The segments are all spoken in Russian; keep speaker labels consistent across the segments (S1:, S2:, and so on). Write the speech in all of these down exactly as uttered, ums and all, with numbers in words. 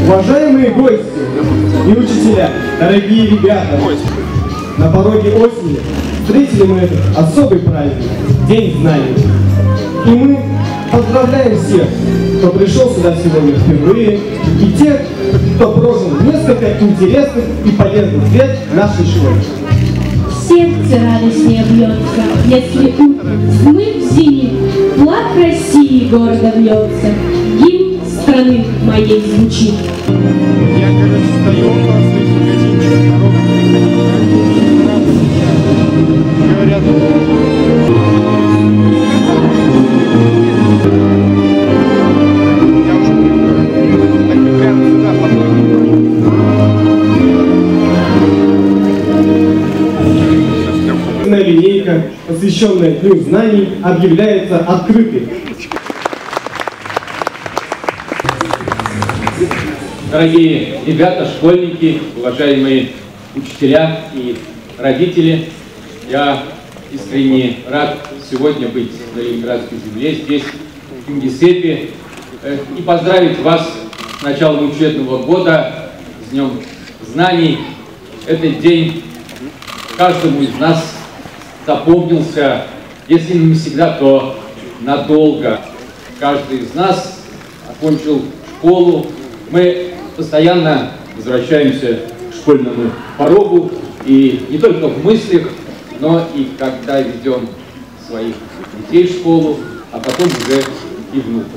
S1: Уважаемые гости и учителя, дорогие ребята, на пороге осени встретили мы этот особый праздник, День знаний. И мы поздравляем всех, кто пришел сюда сегодня впервые, и тех, кто прожил несколько интересных и полезных лет в нашей школе.
S2: Сердце радостнее бьется, если утром, взмыв в зенит, флаг России города бьется, гимн страны моей звучит.
S3: Я, короче, стою около своих магазинчиков, народ говорят, я уже так прямо сюда подойду.
S1: Линейка, посвященная Дню знаний, объявляется открытой.
S4: Дорогие ребята, школьники, уважаемые учителя и родители, я искренне рад сегодня быть на Ленинградской земле, здесь, в Кингисеппе, и поздравить вас с началом учебного года, с Днем знаний. Этот день каждому из нас запомнился, если не навсегда, то надолго. Каждый из нас окончил школу. Мы постоянно возвращаемся к школьному порогу, и не только в мыслях, но и когда ведем своих детей в школу, а потом уже и внуков.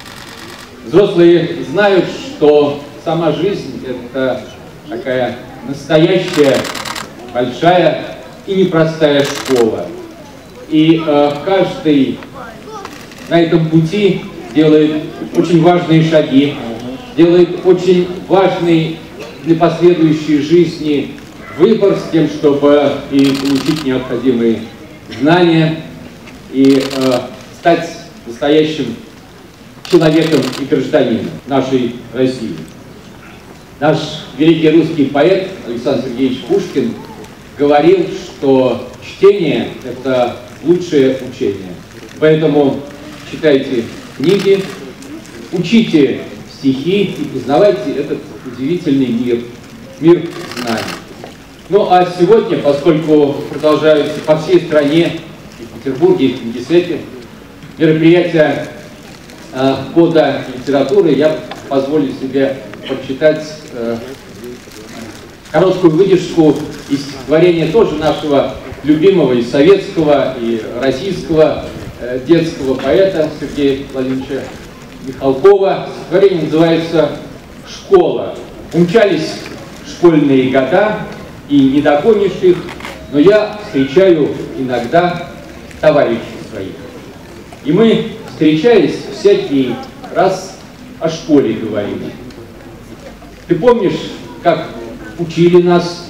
S4: Взрослые знают, что сама жизнь – это такая настоящая, большая и непростая школа. И э, каждый на этом пути делает очень важные шаги, делает очень важный для последующей жизни выбор с тем, чтобы и получить необходимые знания, и э, стать настоящим человеком и гражданином нашей России. Наш великий русский поэт Александр Сергеевич Пушкин говорил, что чтение – это лучшее учение. Поэтому читайте книги, учите стихи и познавайте этот удивительный мир, мир знаний. Ну а сегодня, поскольку продолжаются по всей стране, и в Петербурге, и в Кингисеппе, мероприятия э, года литературы, я позволю себе прочитать э, короткую выдержку из стихотворения тоже нашего любимого и советского, и российского э, детского поэта Сергея Владимировича Михалкова. Стихотворение называется «Школа». Умчались школьные года, и не догонишь их, но я встречаю иногда товарищей своих. И мы, встречаясь, всякий раз о школе говорим. Ты помнишь, как учили нас,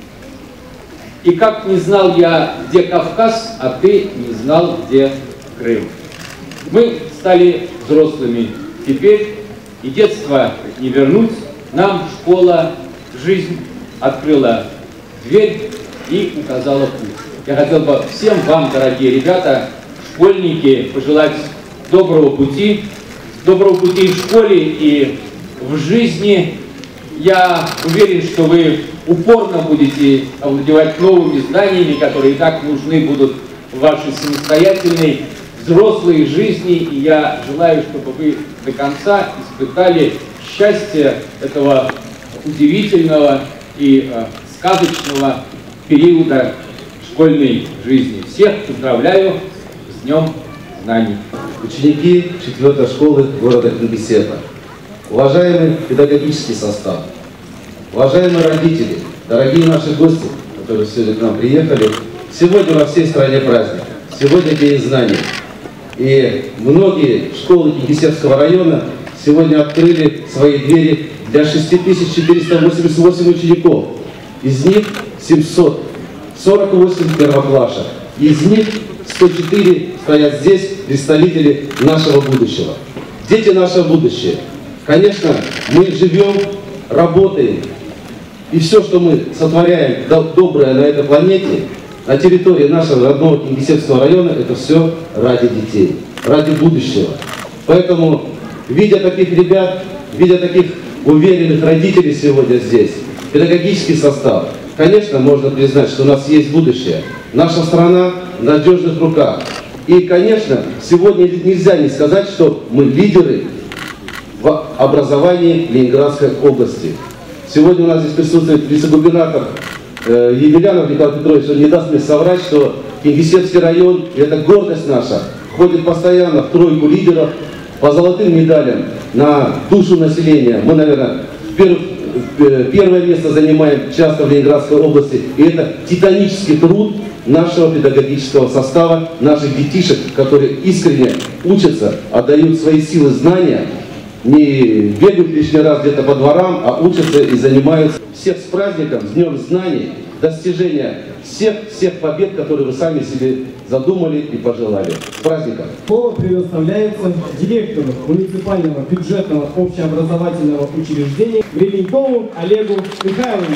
S4: и как не знал я, где Кавказ, а ты не знал, где Крым. Мы стали взрослыми теперь, и детство не вернуть. Нам школа, жизнь открыла дверь и указала путь. Я хотел бы всем вам, дорогие ребята, школьники, пожелать доброго пути, доброго пути в школе и в жизни. Я уверен, что вы упорно будете овладевать новыми знаниями, которые и так нужны будут в вашей самостоятельной взрослой жизни. И я желаю, чтобы вы до конца испытали счастье этого удивительного и э, сказочного периода школьной жизни. Всех поздравляю с Днем знаний.
S5: Ученики четвертой школы города Кингисеппа, уважаемый педагогический состав, уважаемые родители, дорогие наши гости, которые сегодня к нам приехали, сегодня во всей стране праздник, сегодня День знаний. И многие школы Кингисеппского района сегодня открыли свои двери для шести тысяч четырёхсот восьмидесяти восьми учеников. Из них семьсот сорок восемь первоклашек. Из них сто четыре стоят здесь представители нашего будущего. Дети нашего будущего. Конечно, мы живем, работаем. И все, что мы сотворяем доброе на этой планете, на территории нашего родного Кингисеппского района, это все ради детей, ради будущего. Поэтому, видя таких ребят, видя таких уверенных родителей сегодня здесь, педагогический состав. Конечно, можно признать, что у нас есть будущее. Наша страна в надежных руках. И, конечно, сегодня нельзя не сказать, что мы лидеры в образовании Ленинградской области. Сегодня у нас здесь присутствует вице-губернатор э, Емельянов Николай Петрович. Он не даст мне соврать, что Кингисеппский район, и это гордость наша, входит постоянно в тройку лидеров по золотым медалям на душу населения. Мы, наверное, перв, э, первое место занимаем часто в Ленинградской области. И это титанический труд нашего педагогического состава, наших детишек, которые искренне учатся, отдают свои силы, знания, не бегают лишний раз где-то по дворам, а учатся и занимаются. Всех с праздником, с Днем Знаний, достижения всех-всех побед, которые вы сами себе задумали и пожелали. С праздником!
S1: Слово предоставляется директору муниципального бюджетного общеобразовательного учреждения Гребенькову Олегу Михайловичу.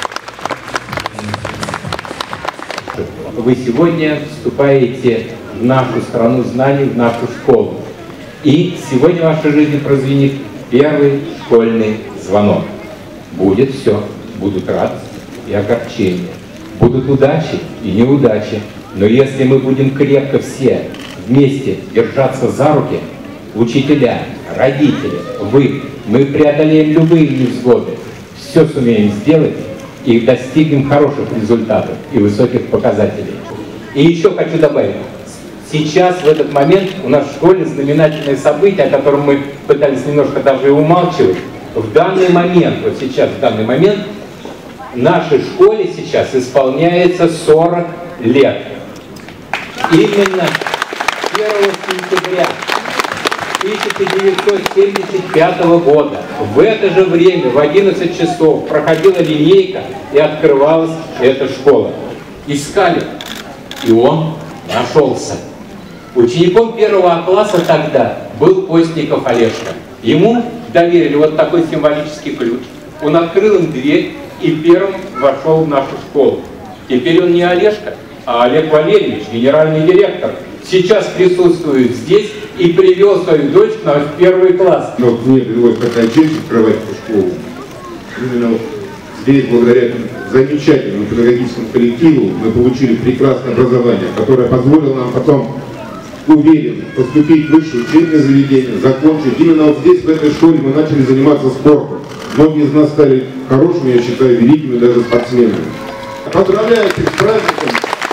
S6: Вы сегодня вступаете в нашу страну знаний, в нашу школу. И сегодня в вашей жизни прозвенит первый школьный звонок. Будет все, будут радость и огорчения, будут удачи и неудачи. Но если мы будем крепко все вместе держаться за руки, учителя, родители, вы, мы преодолеем любые невзгоды, все сумеем сделать и достигнем хороших результатов и высоких показателей. И еще хочу добавить. Сейчас, в этот момент, у нас в школе знаменательное событие, о котором мы пытались немножко даже и умалчивать. В данный момент, вот сейчас, в данный момент, нашей школе сейчас исполняется сорок лет. Именно первого сентября тысяча девятьсот семьдесят пятого года в это же время, в одиннадцать часов, проходила линейка и открывалась эта школа. Искали, и он нашелся. Учеником первого класса тогда был Постников Олежка. Ему доверили вот такой символический ключ. Он открыл им дверь и первым вошел в нашу школу. Теперь он не Олежка, а Олег Валерьевич, генеральный директор. Сейчас присутствует здесь и привел свою дочь к нам в первый класс.
S3: Но мне довелось такая честь открывать эту школу. Именно вот здесь, благодаря замечательному педагогическому коллективу, мы получили прекрасное образование, которое позволило нам потом, уверен, поступить в высшее учебное заведение, закончить. Именно вот здесь, в этой школе, мы начали заниматься спортом. Многие из нас стали хорошими, я считаю, великими даже спортсменами. Поздравляю всех с праздником!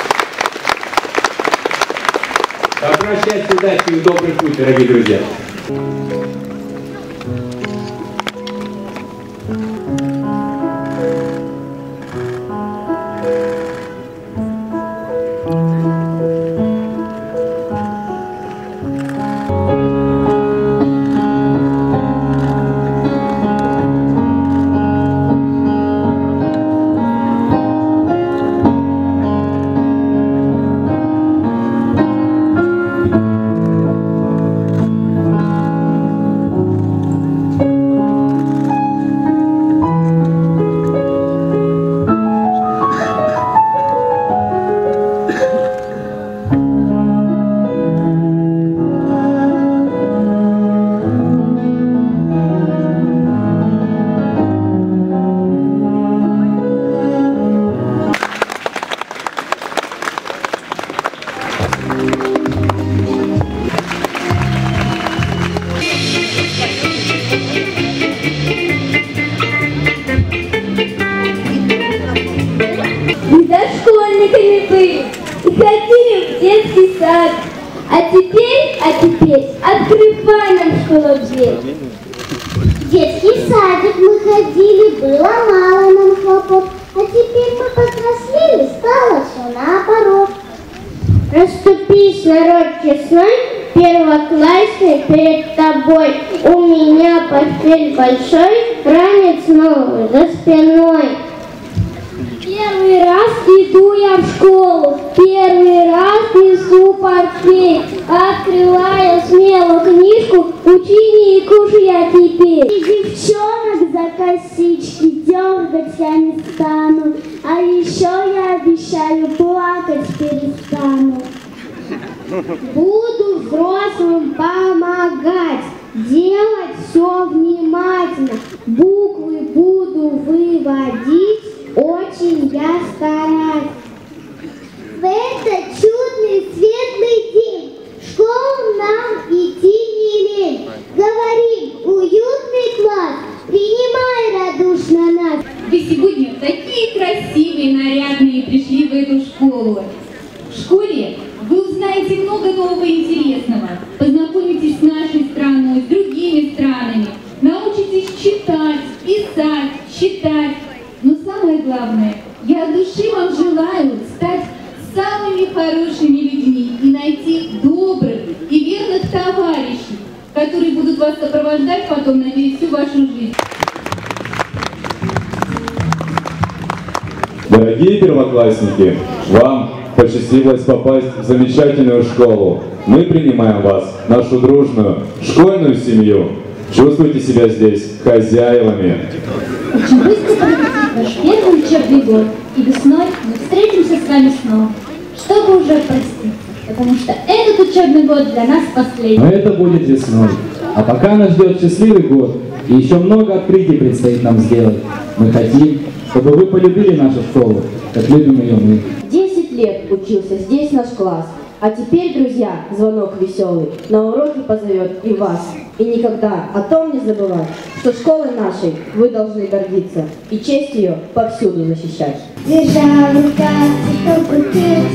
S6: Добро, счастья, удачи и добрый путь, дорогие друзья!
S7: Дошкольниками были и ходили в детский сад. А теперь, а теперь, открывай нам школу дверь.
S8: В детский садик мы ходили, было мало нам хлопот. А теперь мы повзрослели, стало все наоборот.
S7: Расступись, народ честной, первоклассный перед тобой. У меня портфель большой, ранец новый за спиной. Первый раз иду я в школу, первый раз несу портфель, открывая смело книжку, ученику же я теперь.
S8: И девчонок за косички дергать я не стану, а еще я обещаю, плакать перестану.
S7: Буду взрослым помогать,
S8: Делать все внимательно, буквы буду выводить, очень я стараюсь. В этот чудный светлый день в школу нам идти не лень. Говорим, уютный класс, принимай радушно нас.
S2: Вы сегодня такие красивые, нарядные пришли в эту школу. В школе вы узнаете много нового и интересного, познакомитесь с нашей страной, с другими странами, научитесь читать, писать, считать. Но самое главное, я от души вам желаю стать самыми хорошими людьми и найти добрых и верных товарищей, которые будут вас сопровождать потом, надеюсь, всю вашу жизнь.
S9: Дорогие первоклассники, вам посчастливилось попасть в замечательную школу. Мы принимаем вас, нашу дружную школьную семью. Чувствуйте себя здесь хозяевами.
S2: Очень быстро пролетит ваш первый учебный год, и весной мы встретимся с вами снова, чтобы уже проститься, потому что этот учебный год для нас последний.
S10: Но это будет весной. А пока нас ждет счастливый год, и еще много открытий предстоит нам сделать. Мы хотим, чтобы вы полюбили нашу школу, как любим ее мы.
S11: Десять лет учился здесь наш класс, а теперь, друзья, звонок веселый на уроки позовет и вас. И никогда о том не забывать, что школой нашей вы должны гордиться и честь ее повсюду защищать.
S8: Держа в руках цветок букет,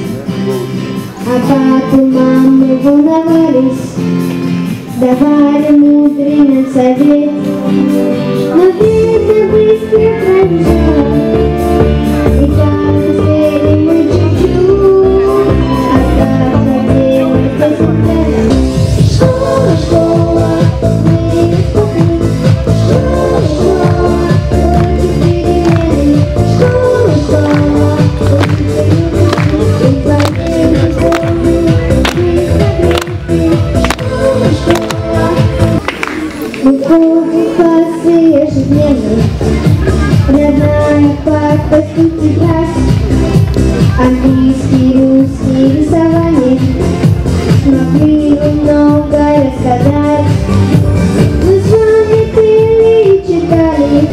S8: а папа и мамы волновались, давали мудрый нам совет, но время быстро пробежало, и как успели мы чуть-чуть, осталось делать результат. Школа, школа, мы испугались, школа, школа, уроки перемены, школа, школа, учитель и поверь, помню, мы согреты, школа, школа. Мы ходим в классы ежедневно, родная папа, тетрадь, английский, русский, рисование. Могли бы многое рассказать. Мы с вами пели и читали.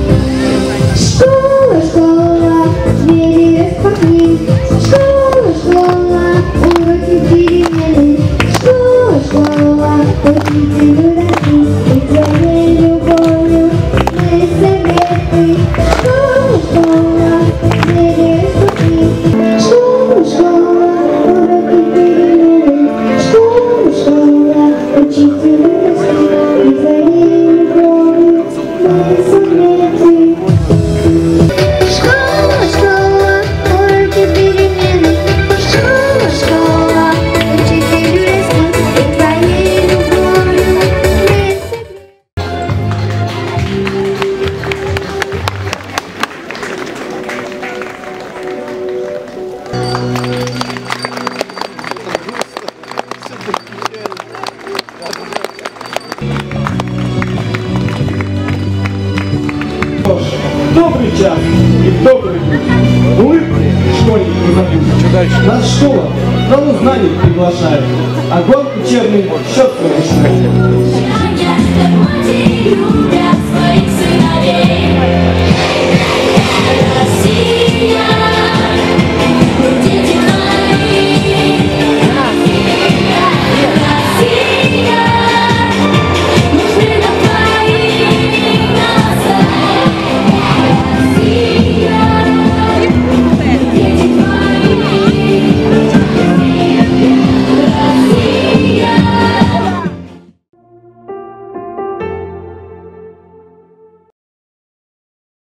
S8: Школа, школа, двери распахни. Школа, школа, уроки перемены. Школа, школа, учитель выросли. И твоей любовью мы согреты. Школа, школа, двери распахни. Школа, школа, уроки перемены. Школа, школа, учитель выросли, и твоей любовью мы согреты. Школа, школа, уроки перемены. Школа, школа, учитель выросли, и твоей любовью мы согреты.
S1: Что ж, добрый час и в добрый путь. Улыбки школьник не забудет. Нас школа к новым знаниям приглашает, а год учебный счет совершает.